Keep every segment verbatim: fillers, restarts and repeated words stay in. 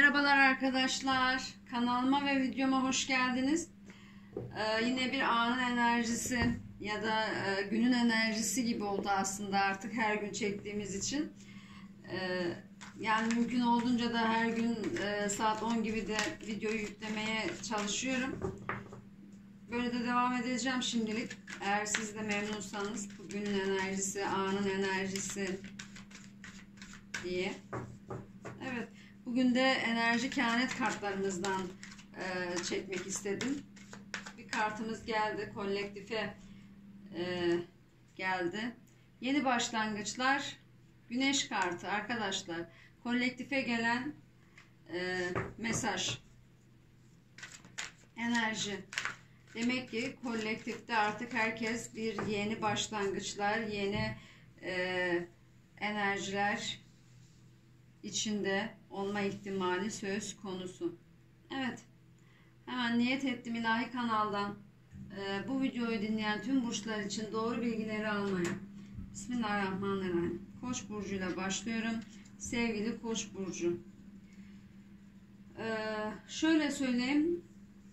Merhabalar arkadaşlar, kanalıma ve videoma hoş geldiniz. Ee, yine bir anın enerjisi ya da e, günün enerjisi gibi oldu aslında artık her gün çektiğimiz için. Ee, yani mümkün olduğunca da her gün e, saat on gibi de videoyu yüklemeye çalışıyorum. Böyle de devam edeceğim şimdilik. Eğer siz de memnunsanız, bugünün enerjisi, anın enerjisi diye. Evet. Bugün de enerji kehanet kartlarımızdan e, çekmek istedim. Bir kartımız geldi. Kolektife e, geldi. Yeni başlangıçlar. Güneş kartı arkadaşlar. Kolektife gelen e, mesaj. Enerji. Demek ki kolektifte artık herkes bir yeni başlangıçlar, yeni e, enerjiler içinde olma ihtimali söz konusu. Evet. Hemen niyet ettim ilahi kanaldan e, bu videoyu dinleyen tüm burçlar için doğru bilgileri almaya. Bismillahirrahmanirrahim. Koç burcuyla başlıyorum. Sevgili Koç burcu. E, şöyle söyleyeyim.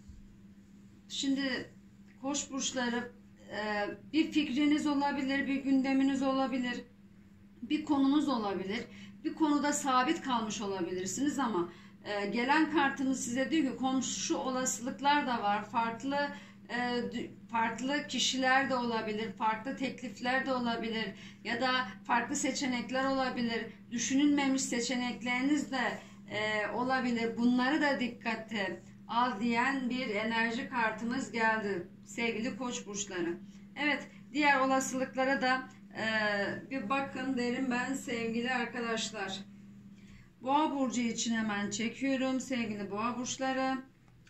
Şimdi Koç burçları e, bir fikriniz olabilir, bir gündeminiz olabilir, bir konunuz olabilir. Bir konuda sabit kalmış olabilirsiniz ama e, gelen kartınız size diyor ki komşu olasılıklar da var. Farklı e, farklı kişiler de olabilir, farklı teklifler de olabilir ya da farklı seçenekler olabilir. Düşünülmemiş seçenekleriniz de e, olabilir. Bunları da dikkate al diyen bir enerji kartımız geldi sevgili Koç burçları. Evet, diğer olasılıklara da Ee, bir bakın derim ben sevgili arkadaşlar. Boğa burcu için hemen çekiyorum sevgili boğa burçları.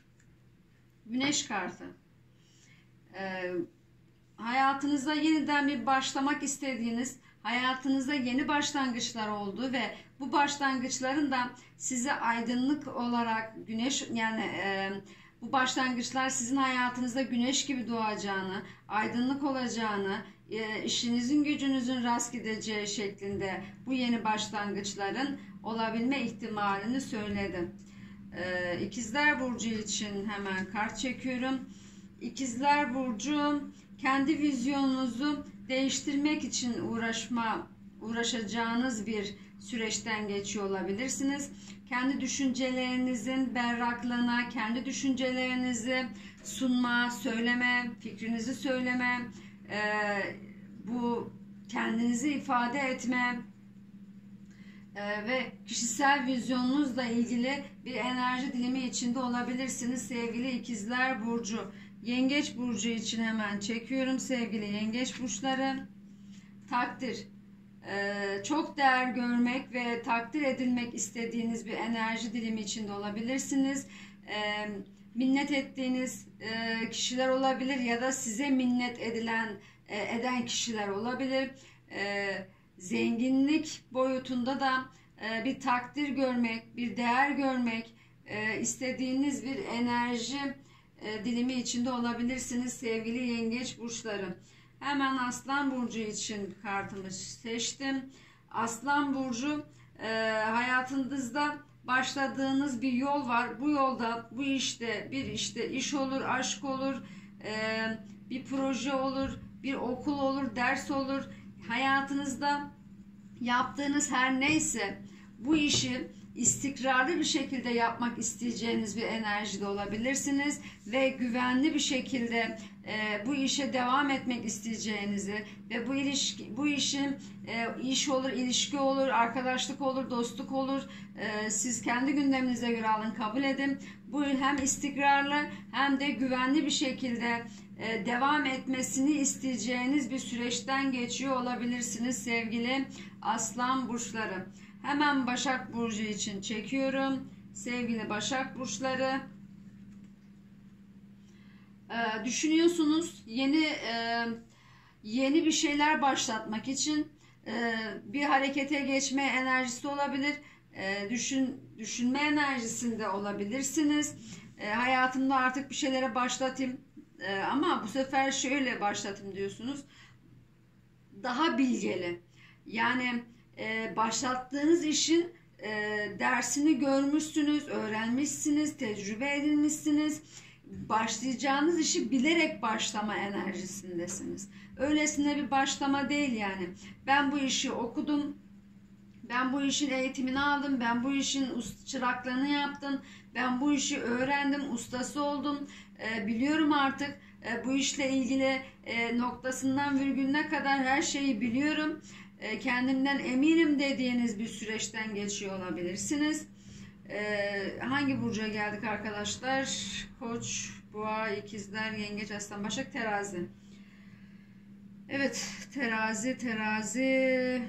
Güneş kartı. Ee, hayatınızda yeniden bir başlamak istediğiniz, hayatınızda yeni başlangıçlar oldu ve bu başlangıçların da size aydınlık olarak güneş yani e, bu başlangıçlar sizin hayatınızda güneş gibi doğacağını, aydınlık olacağını, e, işinizin gücünüzün rast gideceği şeklinde bu yeni başlangıçların olabilme ihtimalini söyledim. E, İkizler burcu için hemen kart çekiyorum. İkizler burcu kendi vizyonunuzu değiştirmek için uğraşma uğraşacağınız bir süreçten geçiyor olabilirsiniz. Kendi düşüncelerinizin berraklığına, kendi düşüncelerinizi sunma, söyleme, fikrinizi söyleme, e, bu kendinizi ifade etme e, ve kişisel vizyonunuzla ilgili bir enerji dilimi içinde olabilirsiniz sevgili İkizler burcu. Yengeç burcu için hemen çekiyorum sevgili yengeç burçları. Takdir. Ee, çok değer görmek ve takdir edilmek istediğiniz bir enerji dilimi içinde olabilirsiniz. Ee, minnet ettiğiniz e, kişiler olabilir ya da size minnet edilen e, eden kişiler olabilir. Ee, zenginlik boyutunda da e, bir takdir görmek, bir değer görmek e, istediğiniz bir enerji e, dilimi içinde olabilirsiniz sevgili yengeç burçları. Hemen Aslan burcu için kartımı seçtim. Aslan burcu e, hayatınızda başladığınız bir yol var. Bu yolda, bu işte bir işte iş olur, aşk olur, e, bir proje olur, bir okul olur, ders olur. Hayatınızda yaptığınız her neyse bu işi istikrarlı bir şekilde yapmak isteyeceğiniz bir enerjide olabilirsiniz ve güvenli bir şekilde e, bu işe devam etmek isteyeceğinizi ve bu ilişki, bu işin e, iş olur, ilişki olur, arkadaşlık olur, dostluk olur. E, siz kendi gündeminize göre alın, kabul edin. Bu hem istikrarlı hem de güvenli bir şekilde e, devam etmesini isteyeceğiniz bir süreçten geçiyor olabilirsiniz sevgili Aslan burçları. Hemen Başak burcu için çekiyorum. Sevgili Başak burçları. Ee, düşünüyorsunuz yeni e, yeni bir şeyler başlatmak için e, bir harekete geçme enerjisi olabilir. E, düşün düşünme enerjisinde olabilirsiniz. E, hayatımda artık bir şeylere başlatayım e, ama bu sefer şöyle başlatayım diyorsunuz. Daha bilgeli. Yani e, başlattığınız işin e, dersini görmüşsünüz, öğrenmişsiniz, tecrübe edinmişsiniz. Başlayacağınız işi bilerek başlama enerjisindesiniz. Öylesine bir başlama değil yani. Ben bu işi okudum, ben bu işin eğitimini aldım, ben bu işin çıraklığını yaptım, ben bu işi öğrendim, ustası oldum, e, biliyorum artık e, bu işle ilgili e, noktasından virgülüne kadar her şeyi biliyorum, e, kendimden eminim dediğiniz bir süreçten geçiyor olabilirsiniz. E, hangi burca geldik arkadaşlar? Koç, Boğa, İkizler, Yengeç, Aslan, Başak, Terazi. Evet, Terazi, Terazi...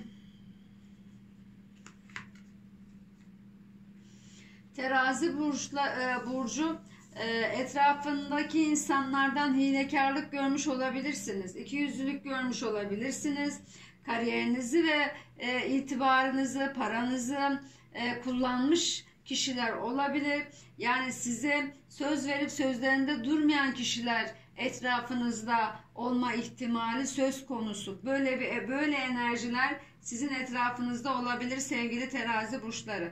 Terazi burçla, e, burcu e, etrafındaki insanlardan hilekarlık görmüş olabilirsiniz. İkiyüzlülük görmüş olabilirsiniz. Kariyerinizi ve e, itibarınızı, paranızı e, kullanmış kişiler olabilir. Yani size söz verip sözlerinde durmayan kişiler etrafınızda olma ihtimali söz konusu. Böyle bir böyle enerjiler sizin etrafınızda olabilir sevgili terazi burçları.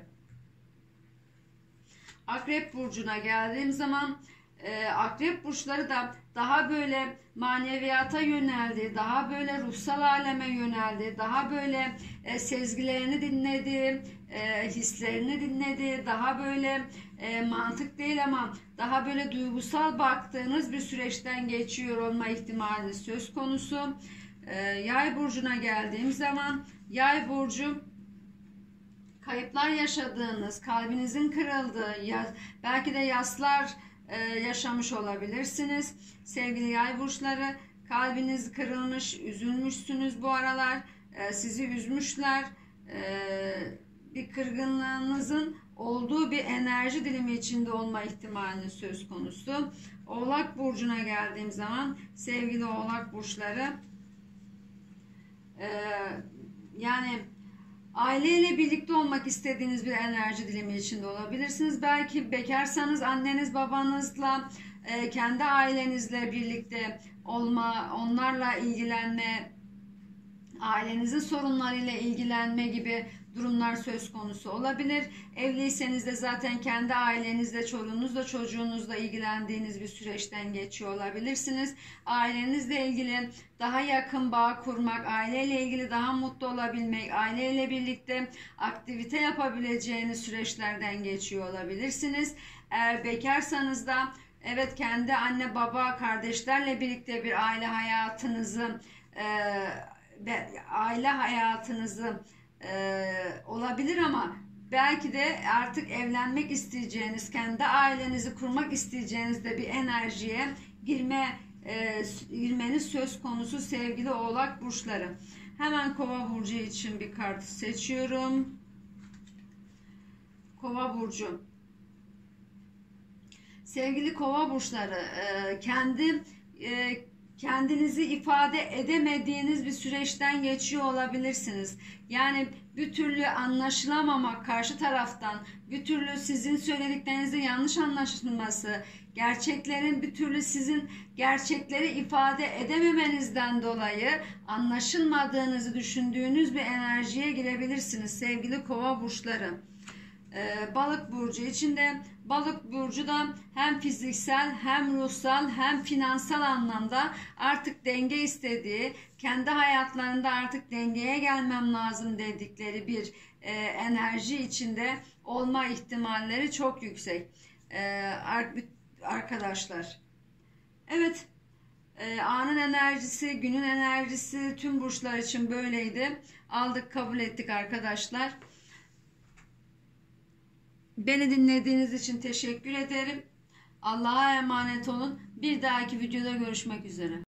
Akrep burcuna geldiğim zaman e, akrep burçları da daha böyle maneviyata yöneldi, daha böyle ruhsal aleme yöneldi, daha böyle e, sezgilerini dinledi, e, hislerini dinledi, daha böyle e, mantık değil ama daha böyle duygusal baktığınız bir süreçten geçiyor olma ihtimali söz konusu. E, Yay burcuna geldiğim zaman Yay burcu kayıplar yaşadığınız, kalbinizin kırıldığı, ya, belki de yaslar e, yaşamış olabilirsiniz. Sevgili yay burçları, kalbiniz kırılmış, üzülmüşsünüz bu aralar, e, sizi üzmüşler, e, bir kırgınlığınızın olduğu bir enerji dilimi içinde olma ihtimali söz konusu. Oğlak burcuna geldiğim zaman, sevgili oğlak burçları, e, yani aileyle birlikte olmak istediğiniz bir enerji dilimi içinde olabilirsiniz. Belki bekarsanız anneniz babanızla, e, kendi ailenizle birlikte olma, onlarla ilgilenme, ailenizin sorunlarıyla ilgilenme gibi durumlar söz konusu olabilir. Evliyseniz de zaten kendi ailenizle, çoluğunuzla, çocuğunuzla ilgilendiğiniz bir süreçten geçiyor olabilirsiniz. Ailenizle ilgili daha yakın bağ kurmak, aileyle ilgili daha mutlu olabilmek, aileyle birlikte aktivite yapabileceğiniz süreçlerden geçiyor olabilirsiniz. Eğer bekarsanız da evet, kendi anne baba kardeşlerle birlikte bir aile hayatınızı e, aile hayatınızı e, olabilir ama belki de artık evlenmek isteyeceğiniz, kendi ailenizi kurmak isteyeceğiniz de bir enerjiye girme e, girmeniz söz konusu sevgili oğlak burçları. Hemen kova burcu için bir kart seçiyorum. Kova burcu. Sevgili kova burçları, e, kendi e, kendinizi ifade edemediğiniz bir süreçten geçiyor olabilirsiniz. Yani bir türlü anlaşılamamak karşı taraftan, bir türlü sizin söylediklerinizde yanlış anlaşılması, gerçeklerin bir türlü sizin gerçekleri ifade edememenizden dolayı anlaşılmadığınızı düşündüğünüz bir enerjiye girebilirsiniz sevgili kova burçları. Ee, balık burcu içinde, balık burcu da hem fiziksel hem ruhsal hem finansal anlamda artık denge istediği, kendi hayatlarında artık dengeye gelmem lazım dedikleri bir e, enerji içinde olma ihtimalleri çok yüksek e, arkadaşlar. Evet, e, anın enerjisi, günün enerjisi tüm burçlar için böyleydi. Aldık, kabul ettik arkadaşlar. Beni dinlediğiniz için teşekkür ederim. Allah'a emanet olun. Bir dahaki videoda görüşmek üzere.